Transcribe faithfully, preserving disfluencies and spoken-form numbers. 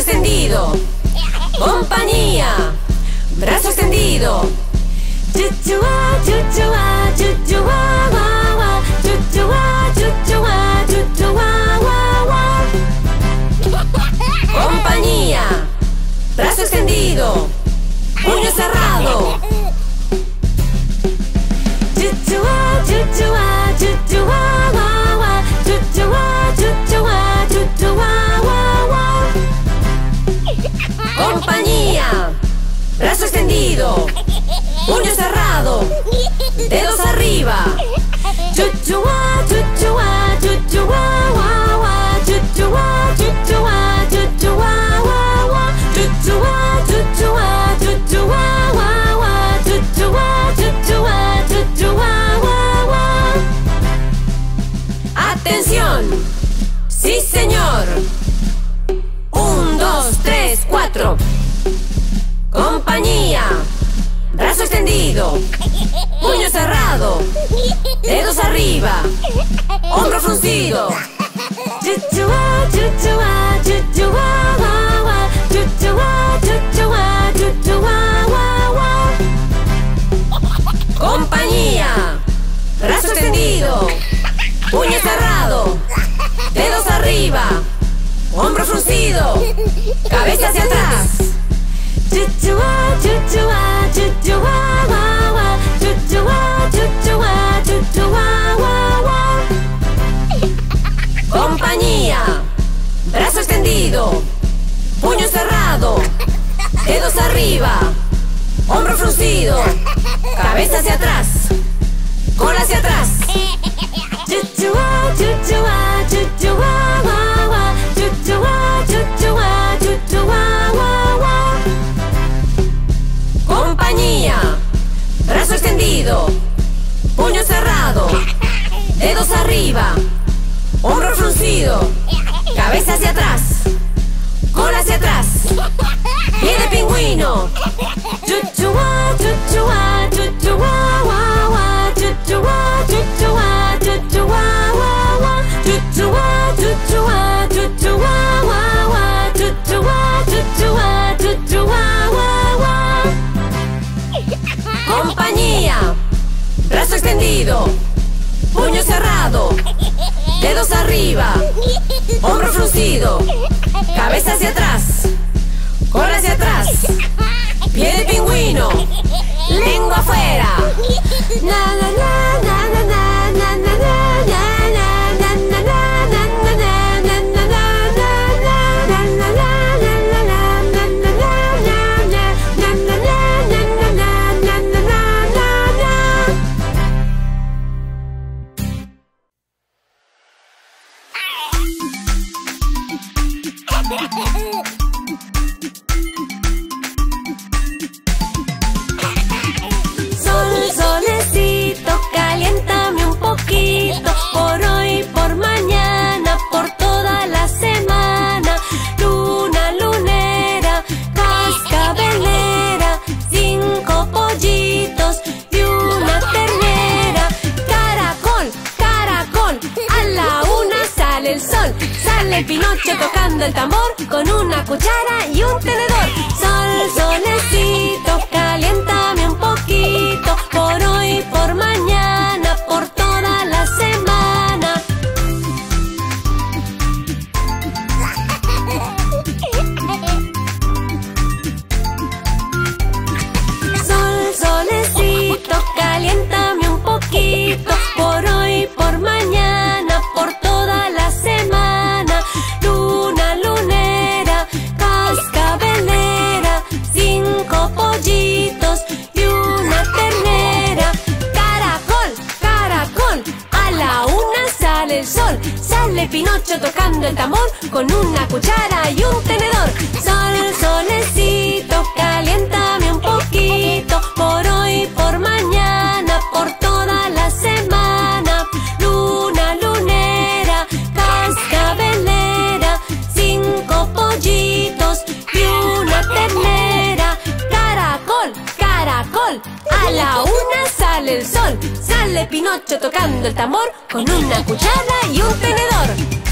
extendido. Compañía. Brazo extendido. Chuchua, chuchua, chuchua, wa, wa. Chuchua, chuchua, chuchua, wa, wa. Compañía. Brazo extendido. Puño cerrado. Chuchua, chuchua, chuchua, wa, wa. Chuchua, chuchua, chuchua, wa, wa. Compañía. Brazo extendido. Puño cerrado. Dedos arriba. Chuchua, chuchua, chuchua, wa, wa. Chuchua, chuchua, chuchua, wa, wa. Chuchua, chuchua, chuchua, wa, wa. Chuchua, chuchua, chuchua, wa, wa. ¡Atención! ¡Sí, señor! Un, dos, tres, cuatro. Compañía. Brazo extendido. Puño cerrado. Dedos arriba. Hombro fruncido. Chuchua, chuchua, chuchua, wa, wa. Chuchua, chuchua, chuchua, wa, wa. Compañía. Brazo extendido. Puño cerrado. Dedos arriba. Hombro fruncido. Cabeza hacia atrás. Chuchua, chuchua, chuchua, wa, wa. Chuchua, chuchua, chuchua, wa, wa. Compañía. Brazo extendido. Puño cerrado. Dedos arriba. Hombro fruncido. Cabeza hacia atrás. Cola hacia atrás. Chuchua, chuchua, chuchua, wa, wa. Chuchua, chuchua, chuchua, wa, wa. Compañía. Brazo extendido. Puño cerrado. Dedos arriba. Hombro fruncido. Cabeza hacia atrás. Cola hacia atrás. Pie de pingüino. Chuchua, chuchua, chuchua, wa, wa. Chuchua, chuchua, chuchua, wa, wa. Chuchua, chuchua, chuchua, wa, wa. Chuchua, chuchua, chuchua, wa, wa. Compañía. Brazo extendido. Puño cerrado. Dedos arriba. Hombro fruncido. Cabeza hacia atrás. Cola hacia atrás. Pie de pingüino. Lengua afuera. Na na na na na na na na na na na na Sol, solecito, caliéntame un poquito. Por hoy, por mañana, por toda la semana. Luna, lunera, cascabelera. Cinco pollitos y una ternera. Caracol, caracol, a la una sale el sol. Sale Pinocho tocando el tambor con una cuchara y un tenedor. Sol, solecito, caliéntame un poquito. Por hoy, por mañana, por toda la semana. Sol, solecito, caliéntame un poquito. Por hoy, por mañana, por toda la semana. Luna, lunera, cascabelera. Cinco pollitos y una ternera. Caracol, caracol, a la una sale el sol. Sale Pinocho tocando el tambor con una cuchara y un tenedor. Sol, solecito, caliéntame un poquito. Por hoy, por mañana, por toda la semana. Luna, lunera, cascabelera. Cinco pollitos y una ternera. Caracol, caracol, a la una sale el sol. Sale Pinocho tocando el tambor con una cuchara y un tenedor.